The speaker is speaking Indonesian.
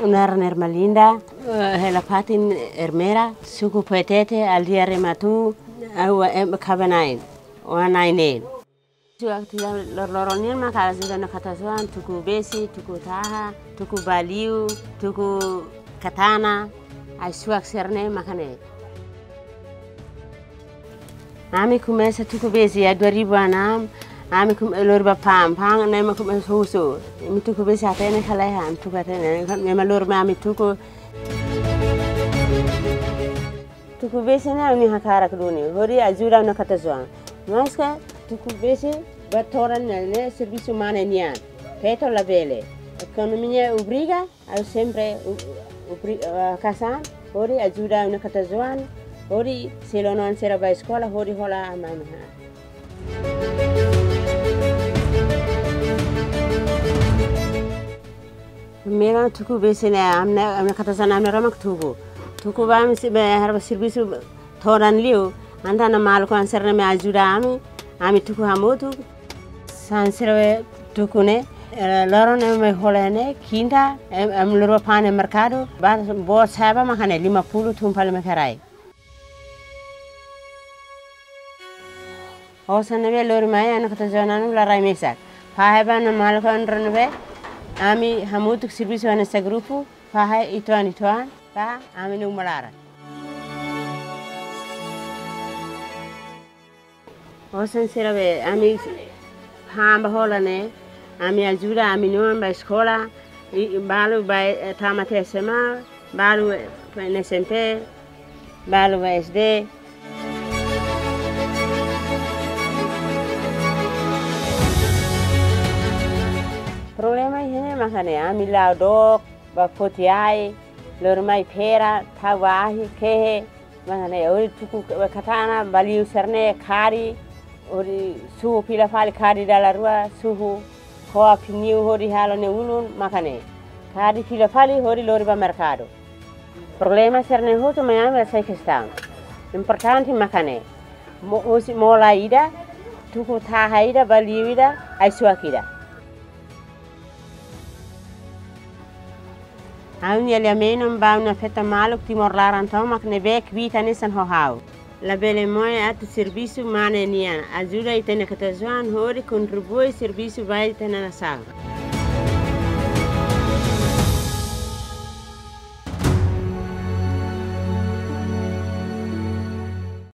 unar Ermelinda, helapatin Ermera, suku petete aldia rematu, au kabanain, wanainin. Waktu loronian maka sudah nak katazuan tuku besi, tuku taha, tuku baliu, tuku katana, ai suak serne makane. Ami kumesa tuku besi ya 2006, ami kum lor pam nema kum husu. Imi tuku besi atene kaleha, am tuku atene, nema lor ami tuku besi na ami hakara kuduni. Hori ajura nak katazuan. Maska tuku besi batoran nel serviço manenian. Peto la bele. Economia obriga ao sempre casan. Hori ajuda una katazuan. Hori selonon sera ba escola hori hola amamha. Mera tuku besi na amna katazuan amna ramak tuku. Tuku ba mi harba serviço toran liu. Anda na maluku ansarna me ajuda ami tuku hamutu sansere tukune loron me holene kinda am loro pane mercado ba bo saba makane 50 tumpal me karai osane be loro mai ana kata jonanu la rai mesak faheba na maluku androne be ami hamutu serviço ana sa grupo faha ituan ba ami no malara. Osan serabe ami hamba holane ami ajuda ami non ba escola balu ba tamate sema balu NSMP balu ba SD problema ini makane ami laudok ba fotiai lormai pera tawahi kehe makane ori tuku katana baliu serne kari ori suhu pila fali kadi dala rua suhu koa piniu hori halone ulun makane kadi pila fali hori lori ba mercado problema serne hoto mayami sai questão importante makane mola ida tuku taha ida baliu ida ai suakida Aun yali amenom bauna feta maluk timor larantau makne bek vita nisan hohau. La bele moe atu serviço manenian ajuda itene katazuan hori contribui serviço vai itene na sang.